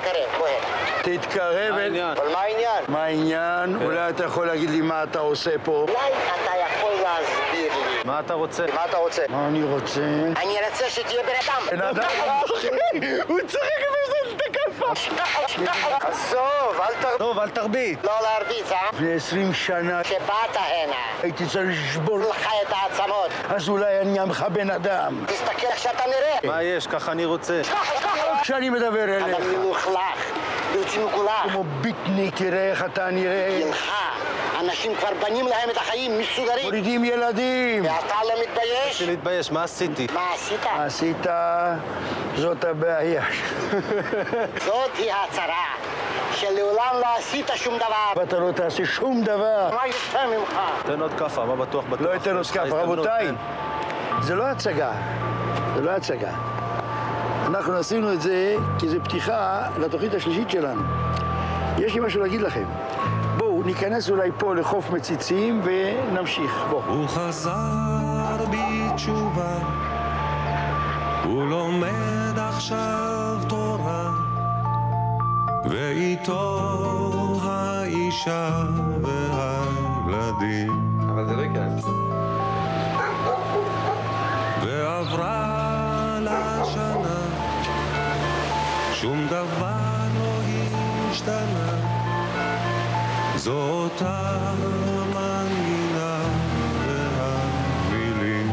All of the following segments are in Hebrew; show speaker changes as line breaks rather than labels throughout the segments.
תתקרב, בוא הנה.
תתקרב.
אבל מה העניין?
מה העניין? אולי אתה יכול להגיד לי מה אתה עושה פה?
אולי אתה יכול להסביר לי.
מה אתה רוצה?
מה אתה רוצה?
מה אני רוצה?
אני רוצה שתהיה בן אדם.
בן אדם? הוא צוחק וזה תקפה.
עזוב, אל תרביץ.
טוב, אל תרביץ.
לא להרביץ,
לפני 20 שנה
שבאת הנה,
הייתי צריך לשבור
לך את העצמות.
אז אולי אני אעמך בן אדם.
תסתכל איך שאתה נראה.
מה יש? ככה אני רוצה.
כשאני מדבר
אתה
אליך
מלוכלך, בלתי מגולח.
כמו ביטניק, תראה איך אתה נראה.
לך, אנשים כבר בנים להם את החיים, מסודרים.
מורידים ילדים.
ואתה לא מתבייש?
יש לי להתבייש, מה עשיתי?
מה עשית?
מה עשית? זאת הבעיה.
זאת היא הצרה, שלעולם לא עשית שום דבר.
ואתה לא תעשה שום דבר.
מה יוצא ממך?
תן עוד כפה, מה בטוח?
לא אתן עוד כף, רבותיי. זה לא הצגה. זה לא הצגה. אנחנו עשינו את זה כי זה פתיחה לתוכנית השלישית שלנו. יש לי משהו להגיד לכם. בואו, ניכנס אולי פה לחוף מציצים ונמשיך. בואו.
הוא חזר בתשובה, הוא לומד עכשיו תורה, ואיתו האישה והילדים.
אבל זה לא יקרה.
ועברה לה שנה, שום דבר לא השתנה, זו אותה מנגינה והמילים.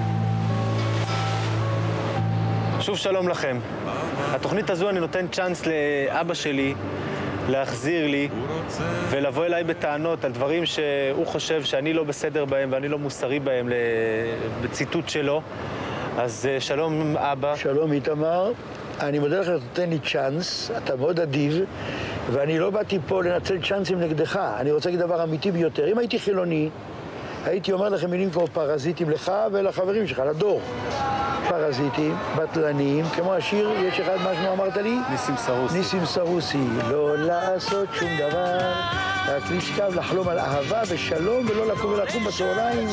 שוב שלום לכם. התוכנית הזו אני נותן צ'אנס לאבא שלי להחזיר לי ולבוא אליי בטענות על דברים שהוא חושב שאני לא בסדר בהם ואני לא מוסרי בהם בציטוט שלו. אז שלום אבא.
שלום איתמר. אני מודה לך, אתה נותן לי צ'אנס, אתה מאוד אדיב, ואני לא באתי פה לנצל צ'אנסים נגדך. אני רוצה להגיד דבר אמיתי ביותר. אם הייתי חילוני, הייתי אומר לכם מילים כמו פרזיטים לך ולחברים שלך, לדור. פרזיטים, בטלנים, כמו השיר, יש אחד משהו אמרת לי?
ניסים סרוסי.
ניסים סרוסי. לא לעשות שום דבר, רק לשכב, לחלום על אהבה ושלום, ולא לקום ולקום בצהריים.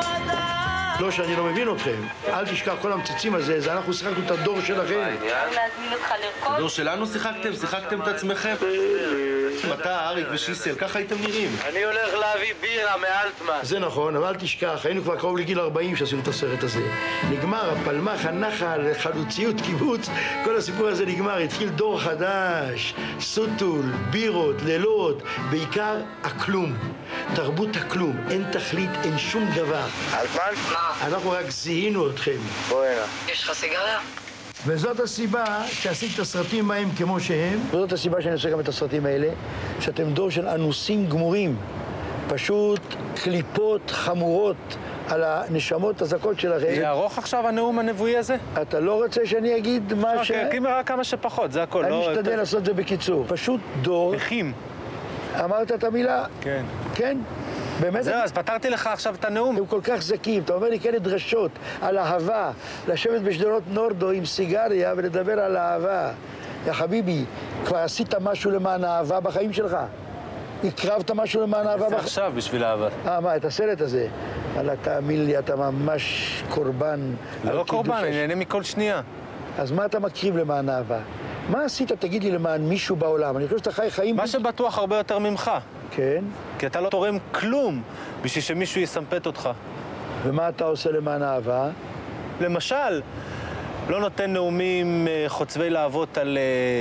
לא שאני לא מבין אתכם. אל תשכח כל המציצים הזה, זה אנחנו שיחקנו את הדור שלכם.
להזמין אותך לרקוד?
הדור שלנו שיחקתם? שיחקתם את עצמכם? אתה, אריק ושיסיאל, ככה הייתם נראים.
אני הולך להביא בירה מאלטמן.
זה נכון, אבל אל תשכח, היינו כבר קרוב לגיל 40 שעשינו את הסרט הזה. נגמר, הפלמח, הנחל, חלוציות, קיבוץ, כל הסיפור הזה נגמר, התחיל דור חדש, סוטול, בירות, לילות, בעיקר הכלום. תרבות הכלום, אין תכלית, אין שום דבר.
אלטמן?
אנחנו רק זיהינו אתכם.
בוא הנה.
יש לך סיגריה?
וזאת הסיבה שעשיתי את הסרטים מהם כמו שהם. וזאת הסיבה שאני עושה גם את הסרטים האלה, שאתם דור של אנוסים גמורים. פשוט קליפות חמורות על הנשמות הזכות שלכם.
זה ארוך עכשיו הנאום הנבואי הזה?
אתה לא רוצה שאני אגיד מה ש...
אוקיי, רק כמה שפחות, זה הכל.
אני אשתדל לעשות את זה בקיצור. פשוט דור...
נכים.
אמרת את המילה?
כן.
כן? באמת?
זהו, אז פתרתי לך עכשיו את הנאום.
הם כל כך זקים, אתה אומר לי כאלה דרשות על אהבה, לשבת בשדרות נורדו עם סיגריה ולדבר על אהבה. יא חביבי, כבר עשית משהו למען האהבה בחיים שלך? הקרבת משהו למען אהבה
זה עכשיו בשביל אהבה.
מה, את הסרט הזה? אללה, תאמין לי, אתה ממש קורבן.
לא קורבן, אני נהנה מכל שנייה.
אז מה אתה מקריב למען אהבה? מה עשית, תגיד לי, למען מישהו בעולם? אני חושב שאתה חי חיים...
מה שבטוח הרבה יותר ממך.
כן?
כי אתה לא תורם כלום בשביל שמישהו יסמפת אותך.
ומה אתה עושה למען אהבה?
למשל, לא נותן נאומים חוצבי להבות על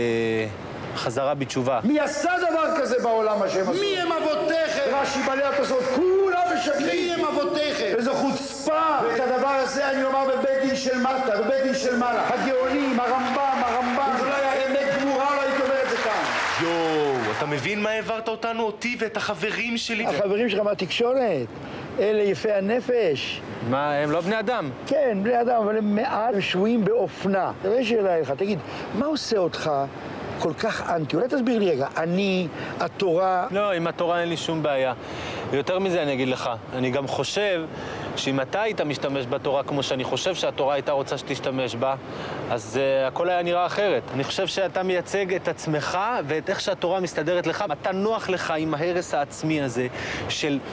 חזרה בתשובה.
מי עשה דבר כזה בעולם, השם עשו? מי הם אבותיכם? רש"י בעלי התוספות, כולם משקרים. מי הם אבותיכם? איזו חוצפה! ואת הדבר הזה אני אומר בבית דין של מטה, בבית דין של מעלה. הגאונים, הרמב"ם. זה לא היה אמת גמורה, לא הייתי אומר את זה כאן.
יואו, אתה מבין מה העברת אותנו, אותי ואת החברים שלי?
החברים שלך מהתקשורת, אלה יפי הנפש.
מה, הם לא בני אדם?
כן, בני אדם, אבל הם מעט שבויים באופנה. יש שאלה לך, תגיד, מה עושה אותך כל כך אנטי? אולי תסביר לי רגע, אני, התורה...
לא, עם התורה אין לי שום בעיה. ויותר מזה אני אגיד לך, אני גם חושב שאם אתה היית משתמש בתורה כמו שאני חושב שהתורה הייתה רוצה שתשתמש בה, אז הכל היה נראה אחרת. אני חושב שאתה מייצג את עצמך ואת איך שהתורה מסתדרת לך. אתה נוח לך עם ההרס העצמי הזה של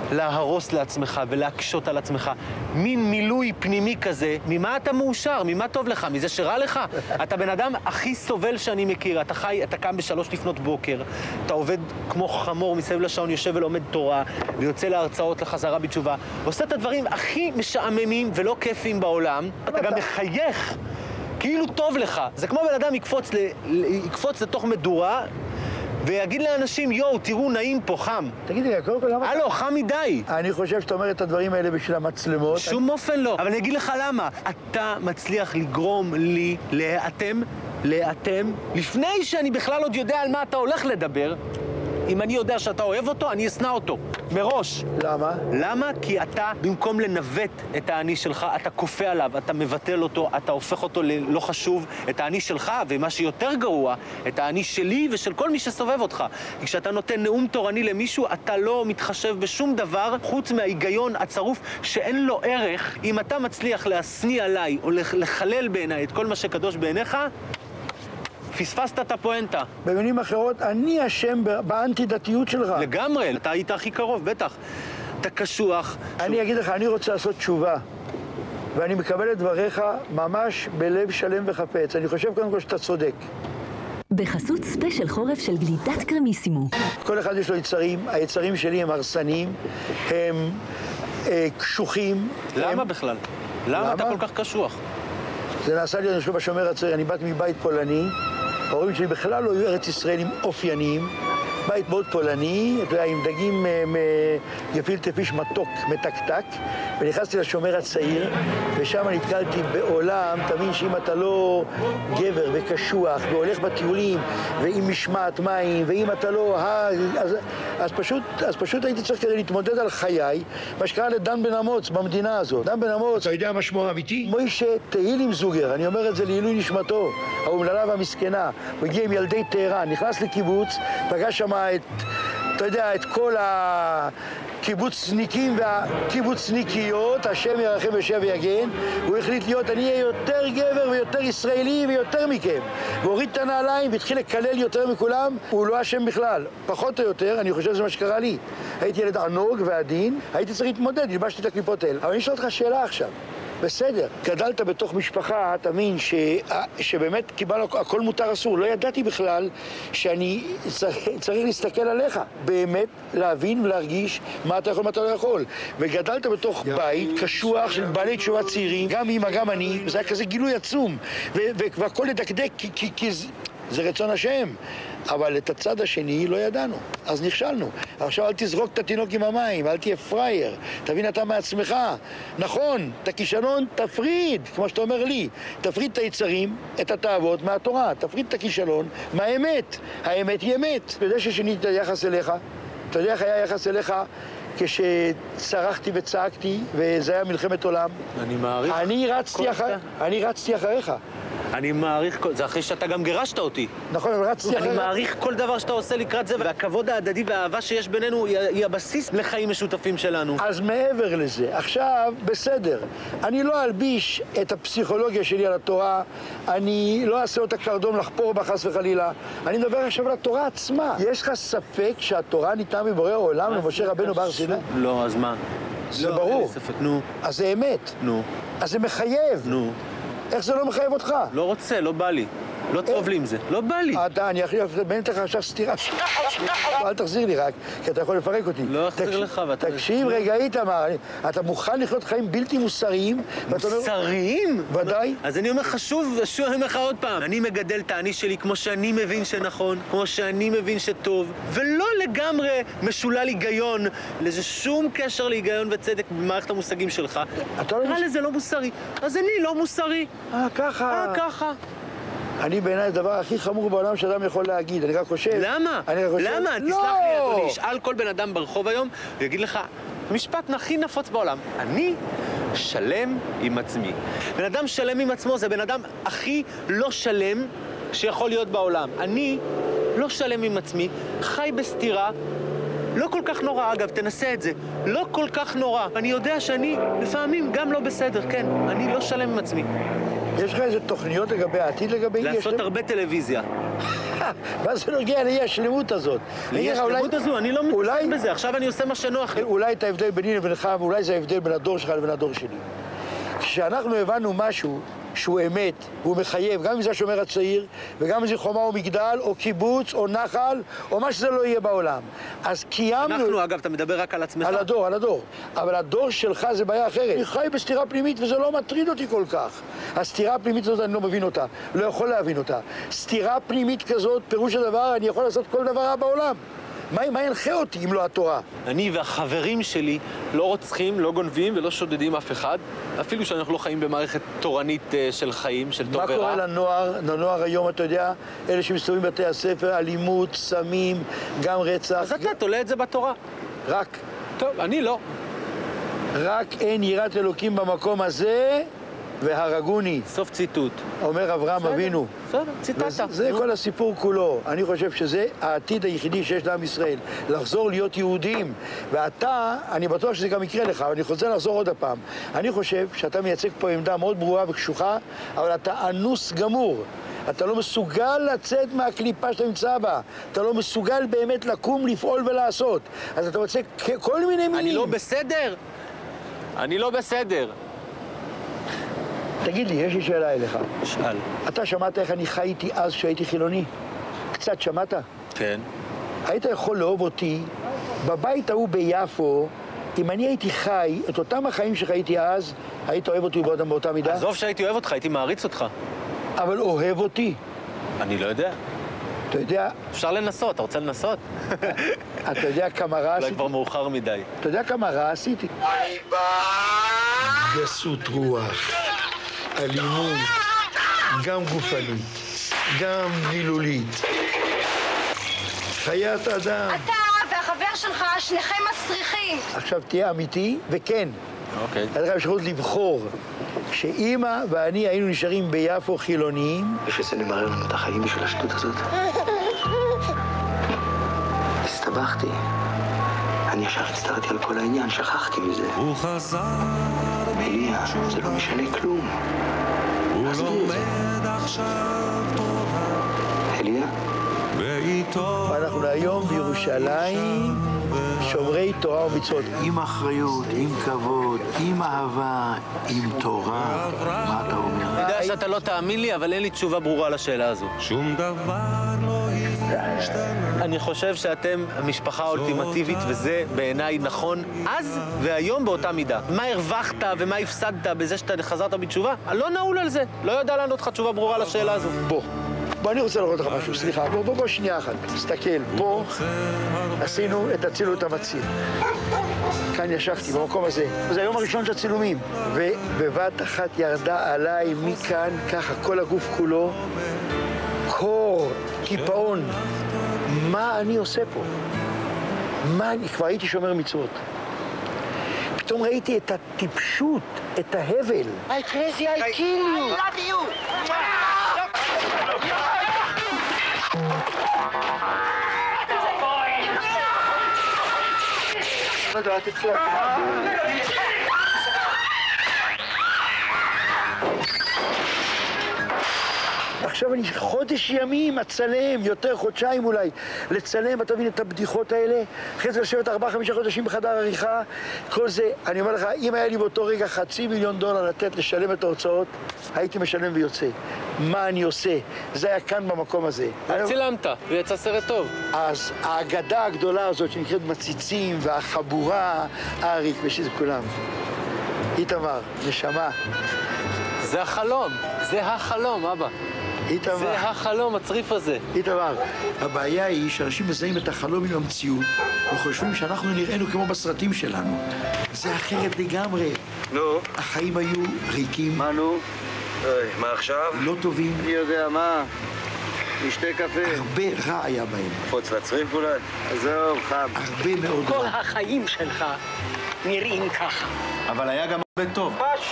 להרוס לעצמך ולהקשות על עצמך. מין מילוי פנימי כזה, ממה אתה מאושר? ממה טוב לך? מזה שרע לך? אתה בן אדם הכי סובל שאני מכיר. אתה חי, אתה קם ב3 לפנות בוקר, אתה עובד כמו חמור מסביב לשעון, יושב ולומד תורה, ויוצא להרצאות לחזרה בתשובה, ועושה את הדברים הכי משעממים ולא כיפים בעולם. אתה גם מחייך, כאילו טוב לך. זה כמו בן אדם יקפוץ לתוך מדורה, ויגיד לאנשים, יואו, תראו, נעים פה, חם.
תגידי לי, קודם כל למה...
הלו, חם מדי.
אני חושב שאתה אומר את הדברים האלה בשביל המצלמות.
שום אופן לא. אבל אני אגיד לך למה. אתה מצליח לגרום לי להיאטם, לפני שאני בכלל עוד יודע על מה אתה הולך לדבר. אם אני יודע שאתה אוהב אותו, אני אשנא אותו. מראש.
למה?
למה? כי אתה, במקום לנווט את האני שלך, אתה כופה עליו, אתה מבטל אותו, אתה הופך אותו ללא חשוב, את האני שלך, ומה שיותר גרוע, את האני שלי ושל כל מי שסובב אותך. כי כשאתה נותן נאום תורני למישהו, אתה לא מתחשב בשום דבר, חוץ מההיגיון הצרוף שאין לו ערך. אם אתה מצליח להשניא עליי, או לחלל בעיניי את כל מה שקדוש בעיניך, פספסת את הפואנטה.
במילים אחרות, אני אשם באנטי-דתיות שלך.
לגמרי, אתה היית הכי קרוב, בטח. אתה קשוח.
אני אגיד לך, אני רוצה לעשות תשובה. ואני מקבל את דבריך ממש בלב שלם וחפץ. אני חושב קודם כל שאתה צודק.
בחסות ספיישל חורף של גלידת קרמיסימו.
כל אחד יש לו יצרים, היצרים שלי הם הרסניים, הם קשוחים.
למה בכלל? למה אתה כל כך קשוח?
זה נעשה לי, אני חושב, בשומר הצעיר. אני באתי מבית פולני, ההורים שלי בכלל לא היו ארץ ישראלים אופייניים. בית מאוד פולני, אתה יודע, עם דגים גפילטע פיש מתוק, מתקתק, ונכנסתי לשומר הצעיר, ושם נתקלתי בעולם, תבין שאם אתה לא גבר וקשוח, והולך בטיולים, ועם משמעת מים, ואם אתה לא... אז פשוט הייתי צריך כדי להתמודד על חיי, מה שקרה לדן בן אמוץ במדינה הזאת. דן בן אמוץ, אתה יודע מה שמו האמיתי? מוישה תהילים זוגר, אני אומר את זה לעילוי נשמתו, האומללה והמסכנה. הוא הגיע עם ילדי טהרן, נכנס לקיבוץ, פגש שם אתה יודע, את כל הקיבוצניקים והקיבוצניקיות, השם ירחם ושב ויגן. הוא החליט להיות, אני אהיה יותר גבר ויותר ישראלי ויותר מכם. והוריד את הנעליים והתחיל לקלל יותר מכולם. הוא לא אשם בכלל. פחות או יותר, אני חושב שזה מה שקרה לי. הייתי ילד ענוג ועדין, הייתי צריך להתמודד, נלבשתי את הקליפות האלה. אבל אני אשאל אותך שאלה עכשיו. בסדר, גדלת בתוך משפחה, תאמין שבאמת קיבלנו הכל מותר אסור. לא ידעתי בכלל שאני צריך להסתכל עליך. באמת להבין ולהרגיש מה אתה יכול, מה אתה לא יכול. וגדלת בתוך בית קשוח של בעלי תשובה צעירים, גם אמא, גם אני, וזה היה כזה גילוי עצום. והכל לדקדק כי זה רצון השם. אבל את הצד השני לא ידענו, אז נכשלנו. עכשיו אל תזרוק את התינוק עם המים, אל תהיה פרייר, תבין אתה מעצמך. נכון, את הכישלון תפריד, כמו שאתה אומר לי. תפריד את היצרים, את התאוות מהתורה, תפריד את הכישלון מהאמת. האמת היא אמת. אתה יודע ששינית את היחס אליך? אתה יודע איך היה היחס אליך כשצרחתי וצעקתי וזה היה מלחמת עולם?
אני מעריך.
אני רצתי אחריך.
אני מעריך, זה אחרי שאתה גם גירשת אותי.
נכון, אבל רצתי אחריך.
אני מעריך כל דבר שאתה עושה לקראת זה, והכבוד ההדדי והאהבה שיש בינינו היא הבסיס לחיים משותפים שלנו.
אז מעבר לזה, עכשיו, בסדר, אני לא אלביש את הפסיכולוגיה שלי על התורה, אני לא אעשה אותה קרדום לחפור בה חס וחלילה, אני מדבר עכשיו על התורה עצמה. יש לך ספק שהתורה ניתנה מבורא העולם למשה רבנו בהר סיני?
לא, אז מה?
זה ברור.
אין לי ספק, נו.
אז זה אמת.
נו.
אז זה מחייב.
נו.
איך זה לא מחייב אותך?
לא רוצה, לא בא לי. לא טוב לי עם זה. לא בא לי.
אני בנית לך עכשיו סתירה. אל תחזיר לי רק, כי אתה יכול לפרק אותי.
לא אחזיר לך ואתה...
תקשיב רגע, איתמר, אתה מוכן לחיות חיים בלתי מוסריים?
מוסריים?
ודאי. אז
אני אומר לך שוב, אני אומר לך עוד פעם. אני מגדל את האני שלי כמו שאני מבין שנכון, כמו שאני מבין שטוב, ולא לגמרי משולל היגיון, לזה שום קשר להיגיון וצדק במערכת המושגים שלך. נראה לזה לא מוסרי. אז אני לא מוסרי.
ככה.
ככה.
אני בעיניי הדבר הכי חמור בעולם שאדם יכול להגיד, אני רק חושב...
למה? למה? תסלח לי, אדוני, שאל כל בן אדם ברחוב היום, ויגיד לך, המשפט הכי נפוץ בעולם, אני שלם עם עצמי. בן אדם שלם עם עצמו זה בן אדם הכי לא שלם שיכול להיות בעולם. אני לא שלם עם עצמי, חי בסתירה, לא כל כך נורא, אגב, תנסה את זה. לא כל כך נורא. אני יודע שאני לפעמים גם לא בסדר, כן, אני לא שלם עם עצמי.
יש לך איזה תוכניות לגבי העתיד לגבי...
לעשות הרבה טלוויזיה.
מה זה נוגע לאי השלמות הזאת?
לאי השלמות הזו, אני לא מתעסק בזה, עכשיו אני עושה מה שנוח לי.
אולי את ההבדל ביני לבינך, ואולי זה ההבדל בין הדור שלך לבין הדור שלי. כשאנחנו הבנו משהו שהוא אמת, והוא מחייב, גם אם זה השומר הצעיר, וגם אם זה חומה או מגדל, או קיבוץ, או נחל, או מה שזה לא יהיה בעולם. אז קיימנו...
אנחנו, אגב, אתה מדבר רק על עצמך.
על הדור. אבל הדור שלך זה בעיה אחרת. אני חי בסתירה פנימית וזה לא מטריד אותי כל כך. הסתירה הפנימית הזאת אני לא מבין אותה, לא יכול להבין אותה. סתירה פנימית כזאת, פירוש הדבר, אני יכול לעשות כל דבר רע בעולם. מה ינחה אותי אם לא התורה?
אני והחברים שלי לא רוצחים, לא גונבים ולא שודדים אף אחד, אפילו שאנחנו לא חיים במערכת תורנית של חיים, של טוב ורע.
מה קורה לנוער היום, אתה יודע, אלה שמסתובבים בבתי הספר, אלימות, סמים, גם רצח.
אז אתה תולה את זה בתורה.
רק.
טוב, אני לא.
רק אין יראת אלוקים במקום הזה, והרגוני.
סוף ציטוט.
אומר אברהם אבינו.
בסדר, ציטטת.
זה כל הסיפור כולו. אני חושב שזה העתיד היחידי שיש לעם ישראל. לחזור להיות יהודים. ואתה, אני בטוח שזה גם יקרה לך, אבל אני רוצה לחזור עוד הפעם. אני חושב שאתה מייצג פה עמדה מאוד ברורה וקשוחה, אבל אתה אנוס גמור. אתה לא מסוגל לצאת מהקליפה שאתה נמצא בה. אתה לא מסוגל באמת לקום, לפעול ולעשות. אז אתה רוצה כל מיני מילים.
אני לא בסדר? אני לא בסדר.
תגיד לי, יש לי שאלה אליך.
שאל.
אתה שמעת איך אני חייתי אז כשהייתי חילוני? קצת שמעת?
כן.
היית יכול לאהוב אותי בבית ההוא ביפו, אם אני הייתי חי את אותם החיים שחייתי אז, היית אוהב אותי באותה מידה?
עזוב שהייתי אוהב אותך, הייתי מעריץ אותך.
אבל אוהב אותי.
אני לא יודע.
אתה יודע...
אפשר לנסות, אתה רוצה לנסות?
אתה יודע כמה רע עשיתי?
אולי כבר מאוחר מדי.
אתה יודע כמה רע עשיתי? גסות רוח, אלימות, גם גופנית, גם מילולית. חיית אדם.
אתה והחבר שלך, שניכם מסריחים.
עכשיו תהיה אמיתי, וכן.
אוקיי.
הייתה לך אפשרות לבחור שאימא ואני היינו נשארים ביפו חילוניים.
ושזה נמרר לנו את החיים בשביל השטות הזאת. הסתבכתי. אני ישר הצטרתי על כל העניין, שכחתי מזה.
הוא חזר
אליה, זה לא משנה כלום.
הוא
עזבי את זה.
לומד עכשיו תורה.
אליה?
ואיתו
אנחנו היום בירושלים שומרי תורה ומצוות. עם אחריות, עם כבוד, עם אהבה, עם תורה. מה אתה אומר?
אני יודע שאתה לא תאמין לי, אבל אין לי תשובה ברורה לשאלה הזו.
שום דבר לא השתנה.
אני חושב שאתם המשפחה האולטימטיבית, וזה בעיניי נכון אז והיום באותה מידה. מה הרווחת ומה הפסדת בזה שאתה חזרת בתשובה? אני לא נעול על זה. לא יודע לענות לך תשובה ברורה לשאלה הזו.
בוא, אני רוצה לראות לך משהו, סליחה. בוא, שנייה אחת. תסתכל, פה עשינו את הצילות המציל. כאן ישבתי, במקום הזה. זה היום הראשון של הצילומים. ובבת אחת ירדה עליי מכאן, ככה, כל הגוף כולו. קור, קיפאון. מה אני עושה פה? כבר הייתי שומר מצוות. פתאום ראיתי את הטיפשות, את ההבל.
I crazy, I kill you. I love you.
עכשיו אני חודש ימים אצלם, יותר חודשיים אולי, לצלם, אתה מבין את הבדיחות האלה, אחרי זה לשבת 4-5 חודשים בחדר עריכה, כל זה, אני אומר לך, אם היה לי באותו רגע $500,000 לתת לשלם את ההוצאות, הייתי משלם ויוצא. מה אני עושה? זה היה כאן במקום הזה.
צילמת, ויצא סרט טוב.
אז האגדה הגדולה הזאת שנקראת מציצים והחבורה, אריק ושזה כולם. איתמר, נשמה.
זה החלום, זה החלום, אבא.
איתמר.
זה החלום, הצריף הזה.
איתמר, הבעיה היא שאנשים מזהים את החלום עם המציאות וחושבים שאנחנו נראינו כמו בסרטים שלנו. זה אחרת לגמרי.
נו?
החיים היו ריקים.
מה נו? מה עכשיו?
לא טובים.
אני יודע מה. נשתה קפה.
הרבה רע היה בהם.
חוץ לצריף אולי? עזוב, חם.
הרבה מאוד
כל
רע.
החיים שלך נראים ככה.
אבל היה גם הרבה טוב.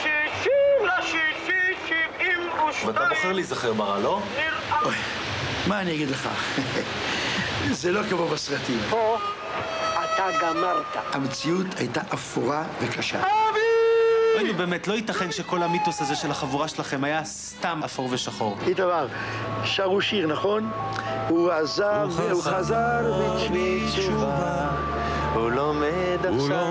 ואתה בוחר להיזכר ברע, לא?
אוי, מה אני אגיד לך? זה לא כמו בסרטים.
פה אתה גמרת.
המציאות הייתה אפורה וקשה.
אוי, באמת, לא ייתכן שכל המיתוס הזה של החבורה שלכם היה סתם אפור ושחור.
איתמר, שרו שיר, נכון? הוא עזב והוא חזר בתשובה,
הוא לומד עכשיו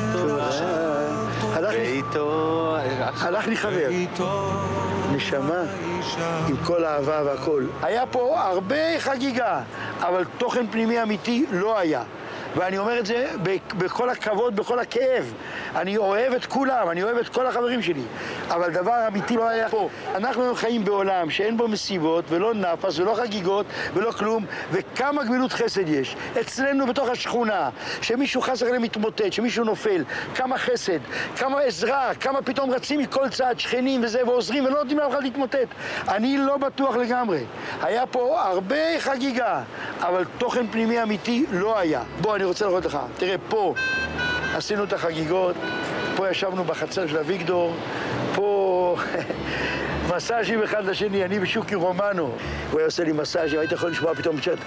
תורה, ואיתו...
הלך לי חבר, נשמה, עם כל האהבה והכל. היה פה הרבה חגיגה, אבל תוכן פנימי אמיתי לא היה. ואני אומר את זה בכל הכבוד, בכל הכאב. אני אוהב את כולם, אני אוהב את כל החברים שלי. אבל דבר אמיתי לא היה פה. אנחנו חיים בעולם שאין בו מסיבות, ולא נפס, ולא חגיגות, ולא כלום, וכמה גמילות חסד יש. אצלנו בתוך השכונה, שמישהו חס וחלילה מתמוטט, שמישהו נופל, כמה חסד, כמה עזרה, כמה פתאום רצים מכל צד, שכנים וזה, ועוזרים, ולא נותנים לאף אחד להתמוטט. אני לא בטוח לגמרי. היה פה הרבה חגיגה, אבל תוכן פנימי אמיתי לא היה. בוא, אני רוצה לראות לך. תראה, פה עשינו את החגיגות, פה ישבנו בחצר של אביגדור, פה מסאז'ים אחד לשני, אני ושוקי רומנו. הוא היה עושה לי מסאז'ים, היית יכול לשמוע פתאום בשעת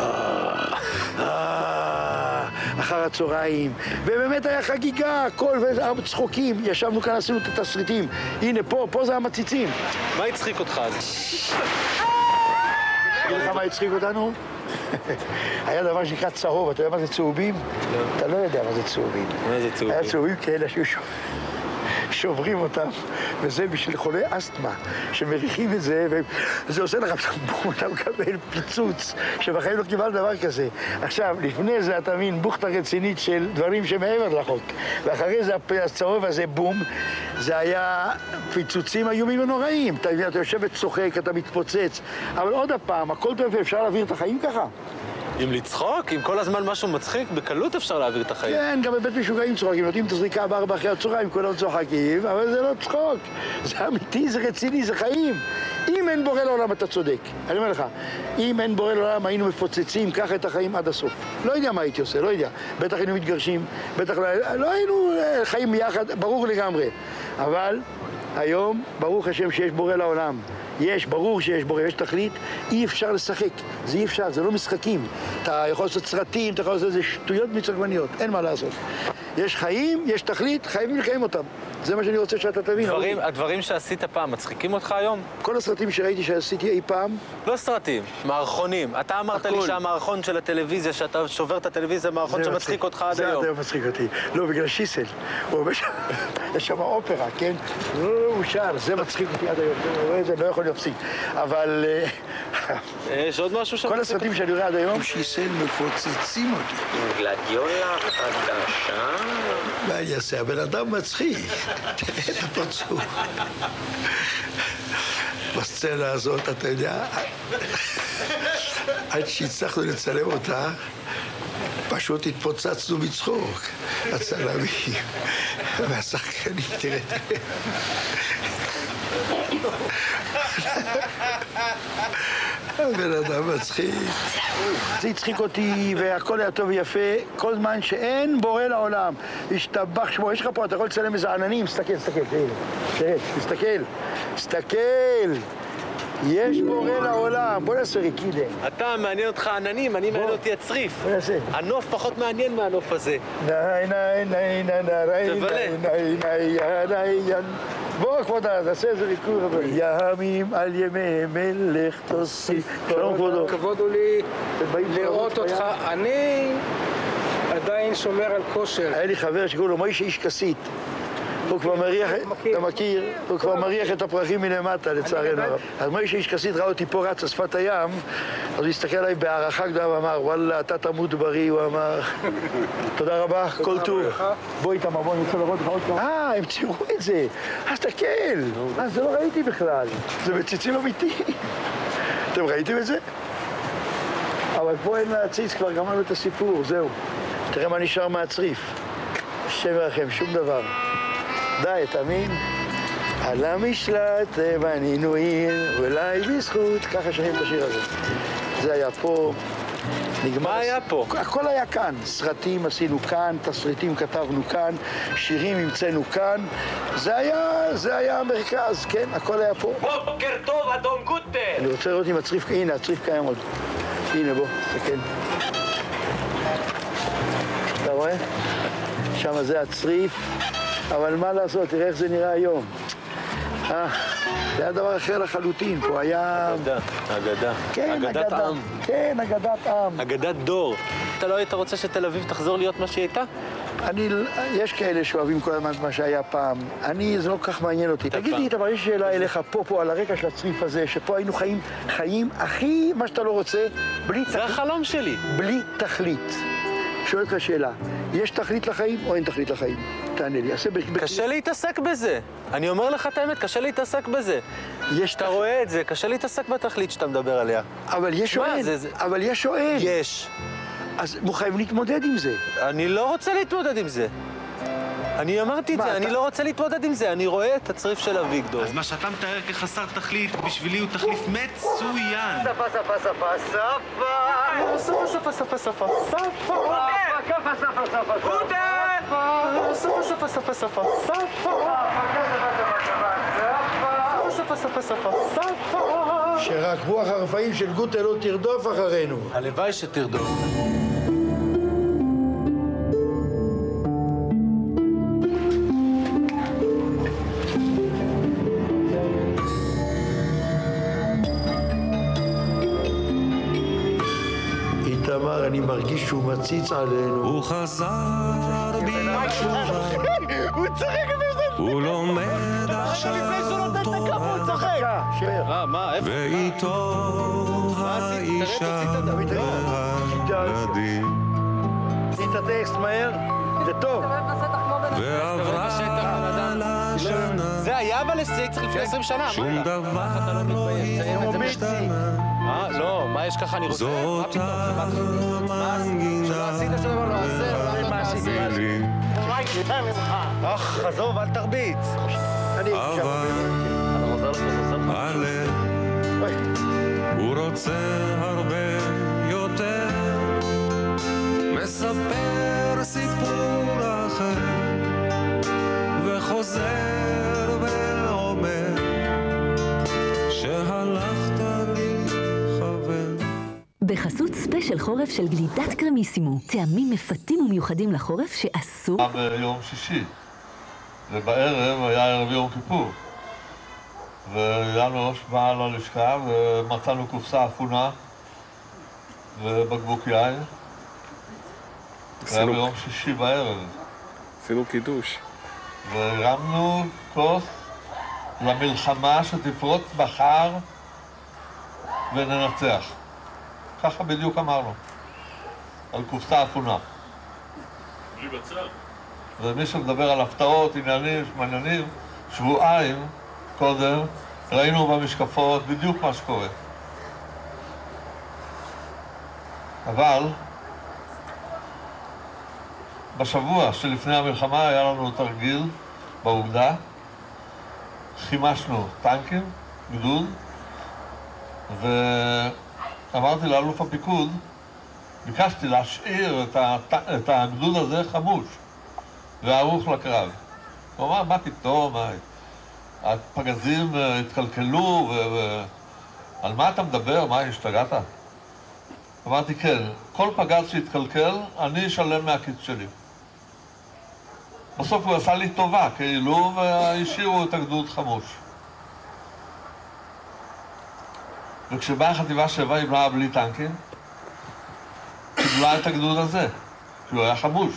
אחר הצהריים, ובאמת היה חגיגה, הכל, צחוקים. ישבנו כאן, עשינו את התסריטים. הנה, פה זה המציצים.
מה הצחיק אותך אז?
תגיד לך מה הצחיק אותנו? היה דבר שנקרא צהוב, אתה יודע מה זה צהובים?
לא.
אתה לא יודע מה זה צהובים.
מה זה צהובים?
היה צהובים כאלה שהיו שוברים אותם, וזה בשביל חולי אסתמה, שמריחים את זה, וזה עושה לך בום, אתה מקבל פיצוץ, שבחיים לא קיבל דבר כזה. עכשיו, לפני זה אתה מבין בוכתה רצינית של דברים שמעבר לחוק, ואחרי זה הצהוב הזה, בום, זה היה פיצוצים איומים ונוראים. אתה יודע, אתה יושב וצוחק, אתה מתפוצץ, אבל עוד הפעם, הכל טוב, אפשר להעביר את החיים ככה?
אם לצחוק, אם כל הזמן משהו מצחיק, בקלות אפשר להעביר את החיים.
כן, גם בבית משוגעים צוחקים, נותנים את הזריקה ב4 אחרי הצהריים, כולם צוחקים, אבל זה לא צחוק. זה אמיתי, זה רציני, זה חיים. אם אין בורא לעולם, אתה צודק. אני אומר לך, אם אין בורא לעולם, היינו מפוצצים ככה את החיים עד הסוף. לא יודע מה הייתי עושה, לא יודע. בטח היינו מתגרשים, בטח לא היינו חיים ביחד, ברור לגמרי. אבל היום, ברוך השם שיש בורא לעולם. ברור שיש בורא, יש תכלית, אי אפשר לשחק. זה אי אפשר, זה לא משחקים. אתה יכול לעשות סרטים, אתה יכול לעשות איזה שטויות מצגמניות, אין מה לעשות. יש חיים, יש תכלית, חייבים לקיים אותם. זה מה שאני רוצה שאתה תבין.
הדברים שעשית פעם מצחיקים אותך היום?
כל הסרטים שראיתי שעשיתי אי פעם...
לא סרטים, מערכונים. אתה אמרת לי שהמערכון של הטלוויזיה, שאתה שובר את הטלוויזיה, מערכון שמצחיק אותך עד היום.
זה עד היום מצחיק אותי. לא, בגלל שיסל. יש שם אופרה, כן? הוא שר, זה מצחיק אותי עד היום. זה לא יכול להפסיק. אבל...
יש עוד משהו שם?
כל הסרטים שאני רואה עד היום, שיסל מפוצצים אותי.
גלדיולה חדשה?
מה אני אעשה? הבן אדם מצחיק. תראה את הפרצוף. בסצנה הזאת, אתה יודע, עד שהצלחנו לצלם אותה, פשוט התפוצצנו מצחוק. הצלמים והשחקנים, תראה. הבן אדם מצחיק. זה הצחיק אותי והכל היה טוב ויפה כל זמן שאין בורא לעולם. השתבח שמו, יש לך פה, אתה יכול לצלם איזה עננים, תסתכל, תסתכל. יש בורא לעולם, בוא נעשה ריקידה.
אתה מעניין אותך עננים, אני מעניין אותי הצריף.
בוא נעשה.
הנוף פחות מעניין מהנוף הזה.
בוא, כבודה, נעשה איזה ריקוד. ימים על ימי מלך תוסיף. שלום, כבודו.
כבוד הוא לי לראות אותך. אני עדיין שומר על כושר.
היה לי חבר שקוראים לו מוישה איש כסית. הוא כבר מריח, אתה מכיר? הוא כבר מריח את הפרחים מלמטה, לצערנו הרב. אז מוישה איש כסית ראה אותי פה רץ על שפת הים, אז הוא הסתכל עליי בהערכה גדולה ואמר, וואלה, אתה תמות בריא, הוא אמר. תודה רבה, כל טוב. בוא איתם, בוא, אני רוצה לראות לך עוד פעם. הם ציירו את זה. אז תסתכל. זה לא ראיתי בכלל. זה מציצים אמיתיים. אתם ראיתם את זה? אבל פה אין להציץ, כבר גמרנו את הסיפור, זהו. תראה מה נשאר מהצריף. השם ירחם, שום דבר. די, תאמין? על המשלט בנינו עיר, אולי בזכות, ככה שרים את השיר הזה. זה היה פה, נגמר...
מה היה פה?
הכל היה כאן. סרטים עשינו כאן, תסריטים כתבנו כאן, שירים המצאנו כאן. זה היה המרכז, כן? הכל היה פה.
בוקר טוב, אדון גוטה!
אני רוצה לראות אם הצריף... הנה, הצריף קיים עוד. הנה, בוא, תסתכל. אתה רואה? שם זה הצריף. אבל מה לעשות, תראה איך זה נראה היום. זה היה דבר אחר לחלוטין, פה היה...
אגדה.
כן,
אגדת עם.
כן, אגדת עם.
אגדת דור. אתה לא היית רוצה שתל אביב תחזור להיות מה שהיא הייתה?
יש כאלה שאוהבים כל הזמן מה שהיה פעם. זה לא כל כך מעניין אותי. תגיד לי, אבל יש שאלה אליך פה, על הרקע של הצריף הזה, שפה היינו חיים הכי מה שאתה לא רוצה, בלי תכלית.
זה החלום שלי.
בלי תכלית. שואל אותך שאלה, יש תכלית לחיים או אין תכלית לחיים? תענה לי.
קשה להתעסק בזה. אני אומר לך את האמת, קשה להתעסק בזה. אתה רואה את זה, קשה להתעסק בתכלית שאתה מדבר עליה.
אבל יש או אין. אבל יש או אין.
יש.
אז חייבים להתמודד עם זה.
אני לא רוצה להתמודד עם זה. אני אמרתי את זה, אני לא רוצה להתמודד עם זה, אני רואה את הצריף של אביגדור. אז מה שאתה מתאר כחסר תכלית, בשבילי הוא תחליף מצוין.
שרק רוח הרפאים של גוטה לא תרדוף אחרינו.
הלוואי שתרדוף.
איתמר, אני מרגיש שהוא מציץ עלינו.
הוא חזר בתשובה.
הוא צוחק בזה.
הוא לומד עכשיו תורה. ואיתו האישה והילדים.
תגיד את הטקסט מהר, זה טוב.
ועברה לשנה.
זה היה אבל צריך לפני 20 שנה.
שום דבר לא השתנה.
לא, מה יש ככה אני רוצה?
זאת המנגינה והמילים.
עזוב, אל תרביץ.
אבל הלב הוא רוצה הרבה יותר, מספר סיפור אחר וחוזר ואומר שהלכת לי חבר.
בחסות ספיישל חורף של גלידת קרמיסימו, טעמים מפתים ומיוחדים לחורף שאסור...
ביום שישי, ובערב היה ערב יום כיפור. ויאנוש בא ללשכה ומצאנו קופסה אפונה ובקבוק יין. זה היה ביום שישי בערב.
עשינו קידוש.
והרמנו כוס למלחמה שתפרוץ מחר וננצח. ככה בדיוק אמרנו, על קופסה אפונה.
בלי בצל.
ומי שמדבר על הפתעות, עניינים, שמעניינים, שבועיים קודם ראינו במשקפות בדיוק מה שקורה. אבל בשבוע שלפני המלחמה היה לנו תרגיל באוגדה, חימשנו טנקים, גדוד, ואמרתי לאלוף הפיקוד, ביקשתי להשאיר את הגדוד הזה חמוש וערוך לקרב. הוא אמר, מה פתאום? הפגזים התקלקלו, על מה אתה מדבר? מה, השתגעת? אמרתי, כן, כל פגז שהתקלקל, אני אשלם מהכיס שלי. בסוף הוא עשה לי טובה, כאילו, והשאירו את הגדוד חמוש. וכשבאה חטיבה 7 היא באה בלי טנקים, קיבלה את הגדוד הזה, שהוא היה חמוש.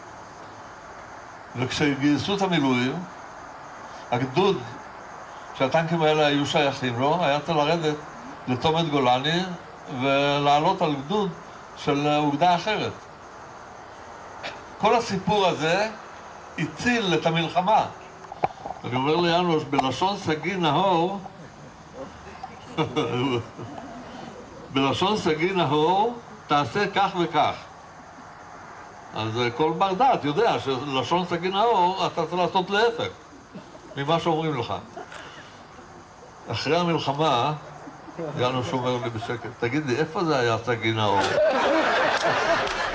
וכשגייסו את המילואים, הגדוד שהטנקים האלה היו שייכים לו, היה צריך לרדת לצומת גולני ולעלות על גדוד של אוגדה אחרת. כל הסיפור הזה הציל את המלחמה. אני אומר ליאנוש, בלשון סגי נהור, בלשון סגי נהור, תעשה כך וכך. אז כל בר דעת יודע שלשון סגי נהור אתה צריך לעשות להפך ממה שאומרים לך. אחרי המלחמה, יאנוש אומר לי בשקט, תגיד לי, איפה זה היה סגי נהור?